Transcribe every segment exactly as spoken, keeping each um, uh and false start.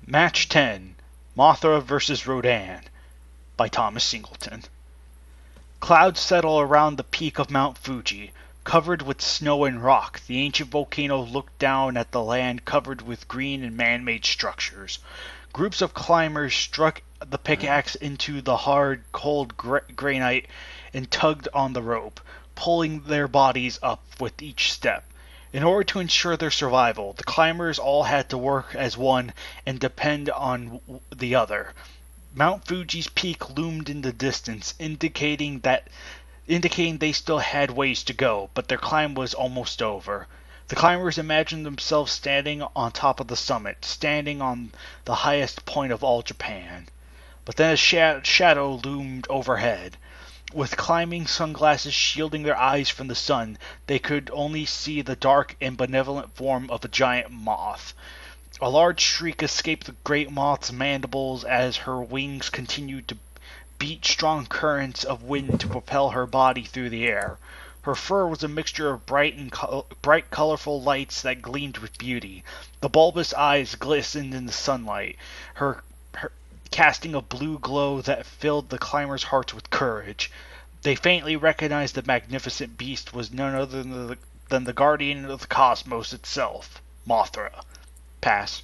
Match ten, Mothra versus Rodan, by Thomas Singleton. Clouds settle around the peak of Mount Fuji. Covered with snow and rock, the ancient volcano looked down at the land covered with green and man-made structures. Groups of climbers struck the pickaxe into the hard, cold gra- granite and tugged on the rope, pulling their bodies up with each step. In order to ensure their survival, the climbers all had to work as one and depend on the other. Mount Fuji's peak loomed in the distance, indicating that indicating they still had ways to go, but their climb was almost over. The climbers imagined themselves standing on top of the summit, standing on the highest point of all Japan. But then a sh- shadow loomed overhead. With climbing sunglasses shielding their eyes from the sun, they could only see the dark and benevolent form of a giant moth. A large shriek escaped the great moth's mandibles as her wings continued to beat strong currents of wind to propel her body through the air. Her fur was a mixture of bright and co- bright, colorful lights that gleamed with beauty. The bulbous eyes glistened in the sunlight, her, her casting a blue glow that filled the climbers' hearts with courage. They faintly recognized the magnificent beast was none other than the, than the guardian of the cosmos itself, Mothra. Pass.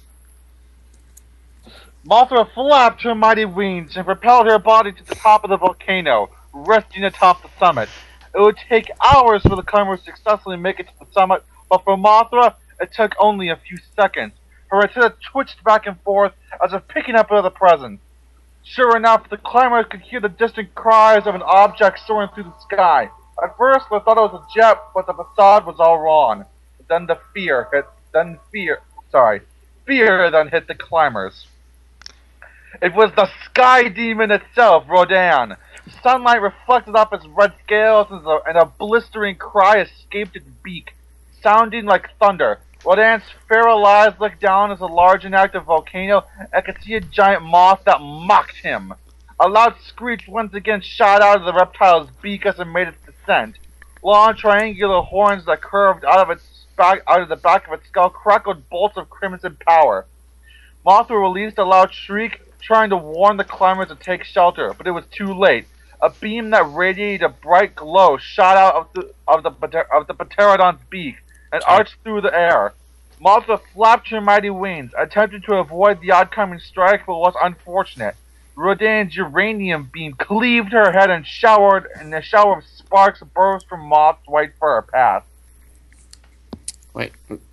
Mothra flapped her mighty wings and propelled her body to the top of the volcano, resting atop the summit. It would take hours for the climbers to successfully make it to the summit, but for Mothra, it took only a few seconds. Her antenna twitched back and forth as if picking up another presence. Sure enough, the climbers could hear the distant cries of an object soaring through the sky. At first, they thought it was a jet, but the facade was all wrong. Then the fear hit. Then fear. Sorry, fear then hit the climbers. It was the sky demon itself, Rodan. Sunlight reflected off its red scales, and a, and a blistering cry escaped its beak, sounding like thunder. Rodan's feral eyes looked down as a large and active volcano and could see a giant moth that mocked him. A loud screech once again shot out of the reptile's beak as it made its descent. Long triangular horns that curved out of its back, out of the back of its skull crackled bolts of crimson power. Mothra released a loud shriek, trying to warn the climbers to take shelter, but it was too late. A beam that radiated a bright glow shot out of the of the of the pterodon's beak and arched through the air. Mothra flapped her mighty wings, attempting to avoid the oncoming strike, but was unfortunate. Rodan's uranium beam cleaved her head and showered, and a shower of sparks burst from Moth's white fur. Pass. Wait.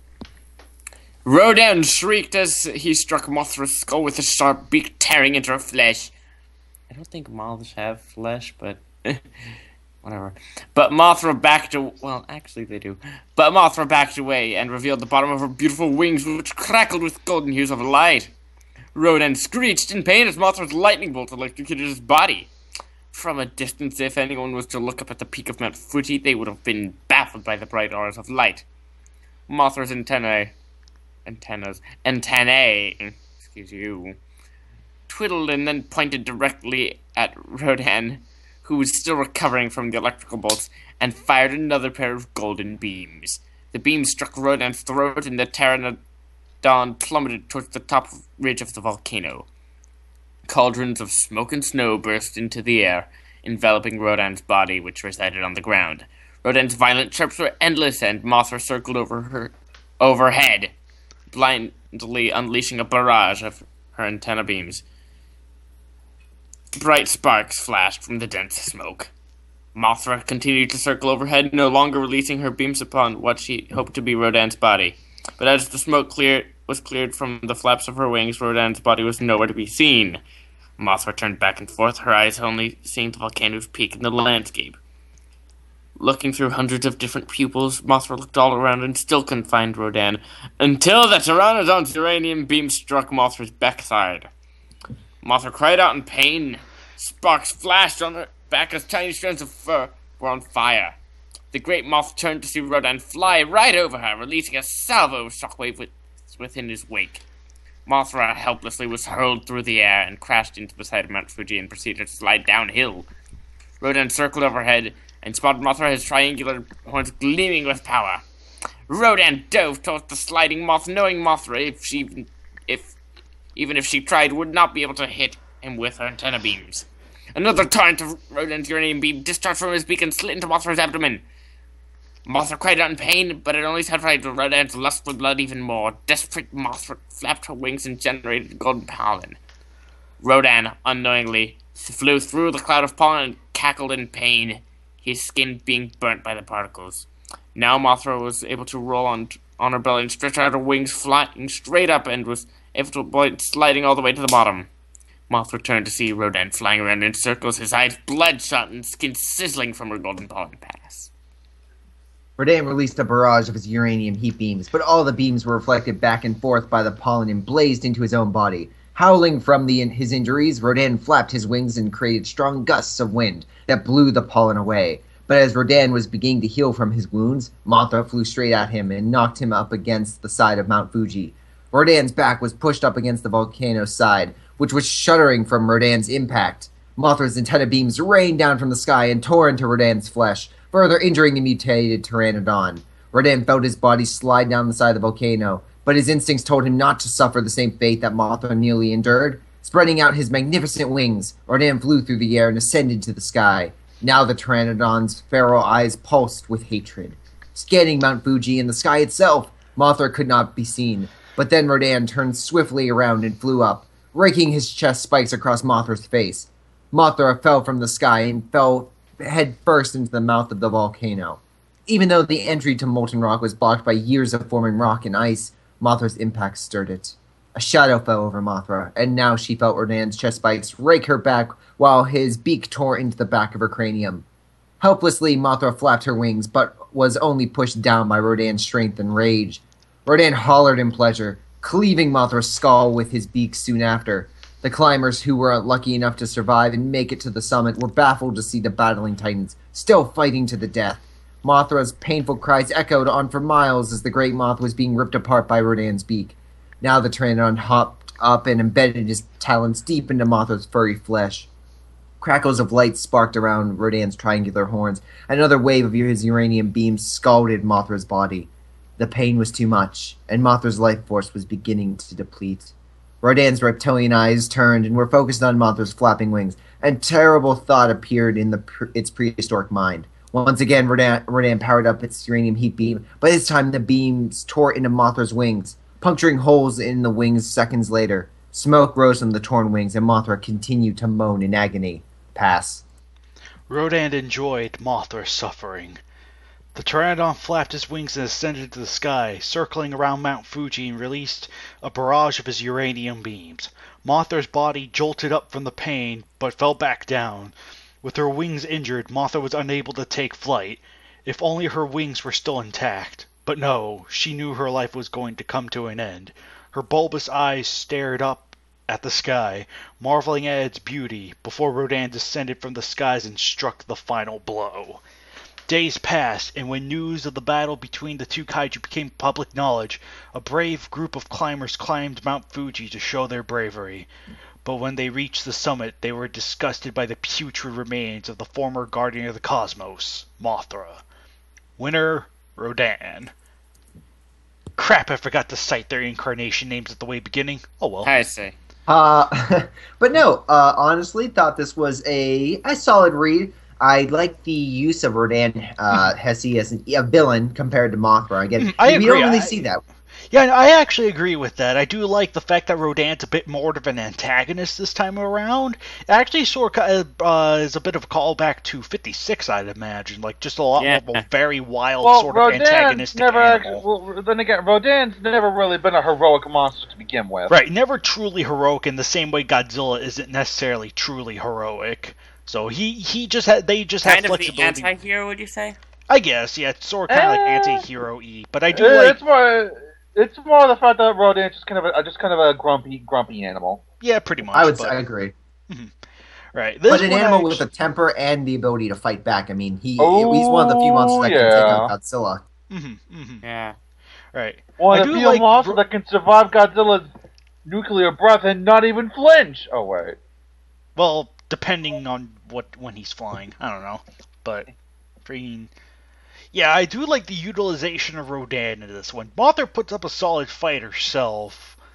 Rodan shrieked as he struck Mothra's skull with his sharp beak, tearing into her flesh. I don't think moths have flesh, but whatever. But Mothra backed away. Well, actually they do. But Mothra backed away and revealed the bottom of her beautiful wings, which crackled with golden hues of light. Rodan screeched in pain as Mothra's lightning bolt electrocuted his body. From a distance, if anyone was to look up at the peak of Mount Fuji, they would have been baffled by the bright auras of light. Mothra's antennae, antennas, antennae, excuse you, twiddled and then pointed directly at Rodan, who was still recovering from the electrical bolts, and fired another pair of golden beams. The beams struck Rodan's throat, and the pterodon plummeted towards the top ridge of the volcano. Cauldrons of smoke and snow burst into the air, enveloping Rodan's body, which resided on the ground. Rodan's violent chirps were endless, and Mothra circled over her overhead, blindly unleashing a barrage of her antenna beams. Bright sparks flashed from the dense smoke. Mothra continued to circle overhead, no longer releasing her beams upon what she hoped to be Rodan's body. But as the smoke cleared, was cleared from the flaps of her wings, Rodan's body was nowhere to be seen. Mothra turned back and forth, her eyes only seeing the volcano's peak in the landscape. Looking through hundreds of different pupils, Mothra looked all around and still couldn't find Rodan, until the pteranodon's uranium beam struck Mothra's backside. Mothra cried out in pain. Sparks flashed on her back as tiny strands of fur were on fire. The great moth turned to see Rodan fly right over her, releasing a salvo of shockwave with, within his wake. Mothra helplessly was hurled through the air and crashed into the side of Mount Fuji and proceeded to slide downhill. Rodan circled overhead and spotted Mothra, his triangular horns gleaming with power. Rodan dove towards the sliding moth, knowing Mothra, if she, if even if she tried, would not be able to hit him with her antenna beams. Another torrent of Rodan's uranium beam discharged from his beak and slid into Mothra's abdomen. Mothra cried out in pain, but it only satisfied Rodan's lust for blood even more. Desperate, Mothra flapped her wings and generated golden pollen. Rodan, unknowingly, flew through the cloud of pollen and cackled in pain, his skin being burnt by the particles. Now Mothra was able to roll on, on her belly and stretch out her wings, flying straight up, and was able to avoid sliding all the way to the bottom. Mothra turned to see Rodan flying around in circles, his eyes bloodshot and skin sizzling from her golden pollen pass. Rodan released a barrage of his uranium heat beams, but all the beams were reflected back and forth by the pollen and blazed into his own body. Howling from the, his injuries, Rodan flapped his wings and created strong gusts of wind that blew the pollen away. But as Rodan was beginning to heal from his wounds, Mothra flew straight at him and knocked him up against the side of Mount Fuji. Rodan's back was pushed up against the volcano's side, which was shuddering from Rodan's impact. Mothra's antenna beams rained down from the sky and tore into Rodan's flesh, further injuring the mutated Pteranodon. Rodan felt his body slide down the side of the volcano, but his instincts told him not to suffer the same fate that Mothra nearly endured. Spreading out his magnificent wings, Rodan flew through the air and ascended to the sky. Now the Pteranodon's feral eyes pulsed with hatred. Scanning Mount Fuji and the sky itself, Mothra could not be seen. But then Rodan turned swiftly around and flew up, raking his chest spikes across Mothra's face. Mothra fell from the sky and fell head first into the mouth of the volcano. Even though the entry to molten rock was blocked by years of forming rock and ice, Mothra's impact stirred it. A shadow fell over Mothra, and now she felt Rodan's chest spikes rake her back while his beak tore into the back of her cranium. Helplessly, Mothra flapped her wings, but was only pushed down by Rodan's strength and rage. Rodan hollered in pleasure, cleaving Mothra's skull with his beak soon after. The climbers who were lucky enough to survive and make it to the summit were baffled to see the battling titans, still fighting to the death. Mothra's painful cries echoed on for miles as the great moth was being ripped apart by Rodan's beak. Now the Pteranodon hopped up and embedded his talons deep into Mothra's furry flesh. Crackles of light sparked around Rodan's triangular horns, and another wave of his uranium beams scalded Mothra's body. The pain was too much, and Mothra's life force was beginning to deplete. Rodan's reptilian eyes turned and were focused on Mothra's flapping wings, and terrible thought appeared in the pre- its prehistoric mind. Once again, Rodan, Rodan powered up its uranium heat beam, but this time the beams tore into Mothra's wings, puncturing holes in the wings seconds later. Smoke rose from the torn wings, and Mothra continued to moan in agony. Pass. Rodan enjoyed Mothra's suffering. The Pteranodon flapped his wings and ascended to the sky, circling around Mount Fuji and released a barrage of his uranium beams. Mothra's body jolted up from the pain, but fell back down. With her wings injured, Mothra was unable to take flight. If only her wings were still intact. But no, she knew her life was going to come to an end. Her bulbous eyes stared up at the sky, marveling at its beauty, before Rodan descended from the skies and struck the final blow. Days passed, and when news of the battle between the two kaiju became public knowledge, a brave group of climbers climbed Mount Fuji to show their bravery. But when they reached the summit, they were disgusted by the putrid remains of the former guardian of the cosmos, Mothra. Winner, Rodan. Crap, I forgot to cite their incarnation names at the way beginning. Oh well. Heisei. Uh, but no, uh, honestly, thought this was a, a solid read. I like the use of Rodan uh, Heisei as an, a villain compared to Mothra. Again, I we agree. don't really I, see that. Yeah, I actually agree with that. I do like the fact that Rodan's a bit more of an antagonist this time around. It actually sort of uh, is a bit of a callback to fifty-six, I'd imagine. Like, just a lot Yeah. more of a very wild Well, sort Rodan's of antagonistic never animal. actually, well, then again, Rodan's never really been a heroic monster to begin with. Right, never truly heroic in the same way Godzilla isn't necessarily truly heroic. So he, he just had they just Kind have of the flexibility. anti-hero, would you say? I guess, yeah, it's sort of kind of Eh. like anti-hero-y, but I do Uh, like It's more, it's more the fact that Rodan's just kind of a, just kind of a grumpy, grumpy animal. yeah, pretty much. I would but, say, I agree. right. This But an one animal I with a actu- temper and the ability to fight back. I mean, he Oh, he's one of the few monsters that can take yeah. out Godzilla. Mhm, mhm. Yeah. Right. One I of the do few like monsters Ro- that can survive Godzilla's nuclear breath and not even flinch. Oh wait. Well, depending on what when he's flying, I don't know, but freaking yeah, I do like the utilization of Rodan in this one. Mothra puts up a solid fight herself,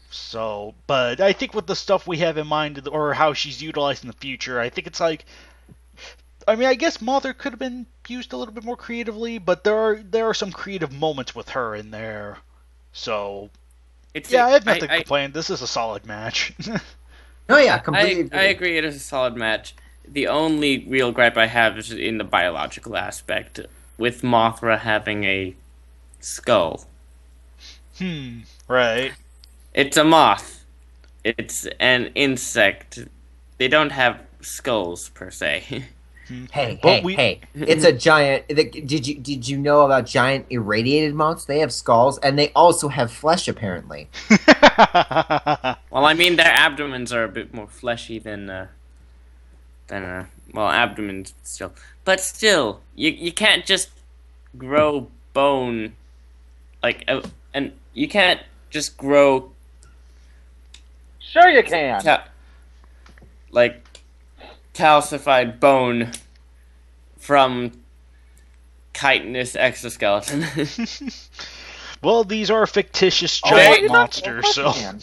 So, but I think with the stuff we have in mind, or how she's utilized in the future, I think it's like, I mean, I guess Mothra could have been used a little bit more creatively, but there are there are some creative moments with her in there. So, It's yeah, a- I have nothing I- to complain. This is a solid match. Oh yeah, I, completely. I agree. It is a solid match. The only real gripe I have is in the biological aspect, with Mothra having a skull. hmm. Right. It's a moth. It's an insect. They don't have skulls per se. Hey, But hey, we- hey! It's a giant. Did you did you know about giant irradiated moths? They have skulls, and they also have flesh. Apparently, Well, I mean, their abdomens are a bit more fleshy than, uh, than, uh, well, abdomens still. But still, you you can't just grow bone, like, uh, and you can't just grow, Sure you can. ca- like, calcified bone from chitinous exoskeleton. Well, these are fictitious Oh, giant you know, monsters, of so course you can.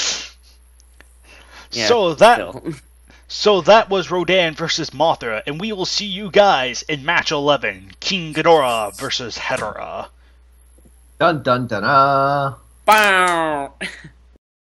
Yeah, so that still. so that was Rodan versus Mothra, and we will see you guys in match eleven, King Ghidorah versus Hedorah. dun dun dun. Uh. Bow!